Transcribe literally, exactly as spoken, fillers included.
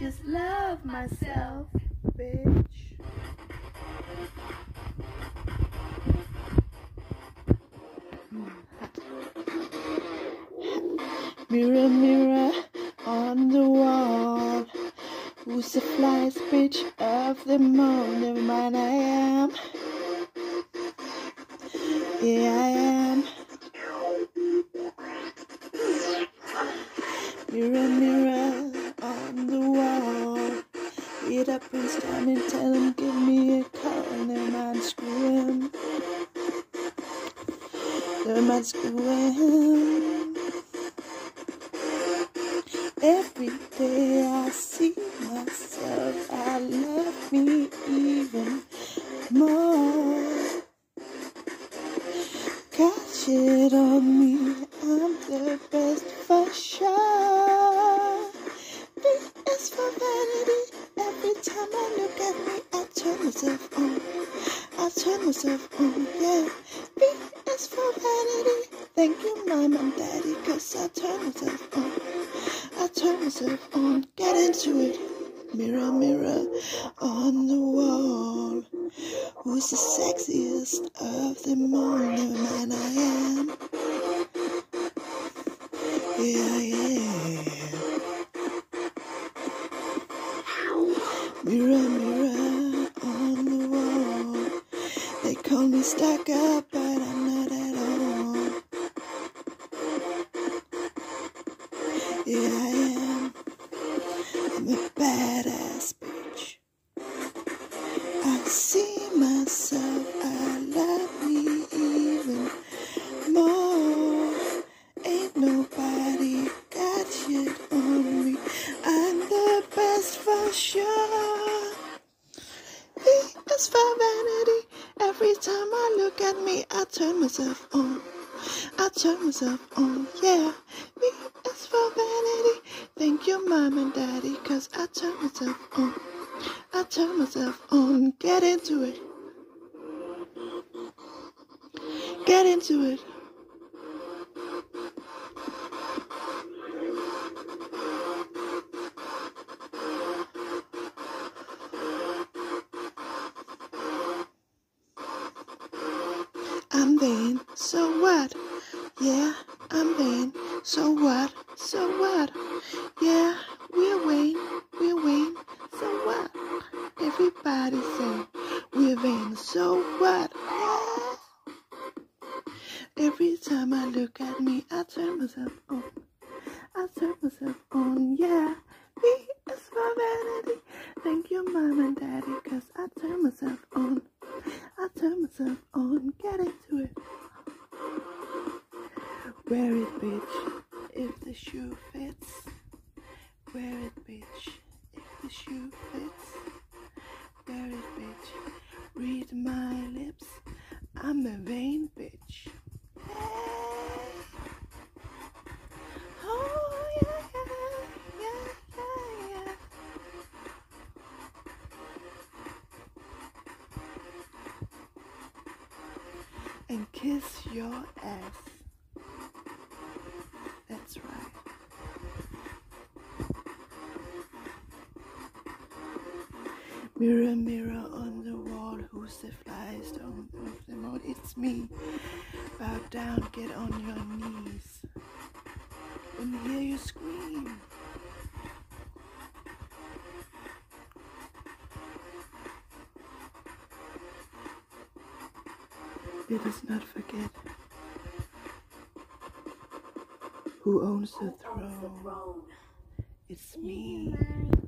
just love myself, bitch. Mirror, mirror on the wall, who's the flyest bitch of them all? Never mind, I am. Yeah, I am. Mirror, mirror on the wall, read up Prince down and tell him, give me a call. Never mind, screw him. Never mind, screw him. Every day I see myself, I love me even more. Got shit on me, I'm the best for sure. V is for vanity, every time I look at me, I turn myself on. I turn myself on, yeah. V is for vanity, thank you mom and daddy, cause I turn myself on. I turn myself on, get into it. Mirror, mirror on the wall, who's the sexiest of them all? Never mind, I am. Yeah, I am. Mirror, mirror on the wall, they call me stuck up, but I'm not at all. Yeah, I am. I'm a badass bitch. I see myself, I love me even more. Ain't nobody got shit on me, I'm the best for sure. V is for vanity, every time I look at me, I turn myself on. I turn myself on, yeah. V is for vanity, thank you mom and daddy, cause I turn myself on. I turn myself on, get into it. Get into it. I'm vain, so what? Yeah, I'm vain, so what? So what? Yeah, we're vain, we're vain, so what? Everybody say we're vain, so what? Yeah. Every time I look at me, I turn myself on. I turn myself on, yeah. V is for vanity, thank you mom and daddy, cause I turn myself on. I turn myself on, get into it. Wear it, bitch, if the shoe fits. Wear it, bitch, if the shoe fits. Wear it, bitch, read my lips, I'm a vain bitch. Hey. Oh, yeah, yeah, yeah, yeah, yeah. And kiss your ass. That's right. Mirror, mirror on the wall, who's the flyest of them all? It's me. Bow down, get on your knees. Let me hear you scream. Let us not forget who owns the throne. It's me.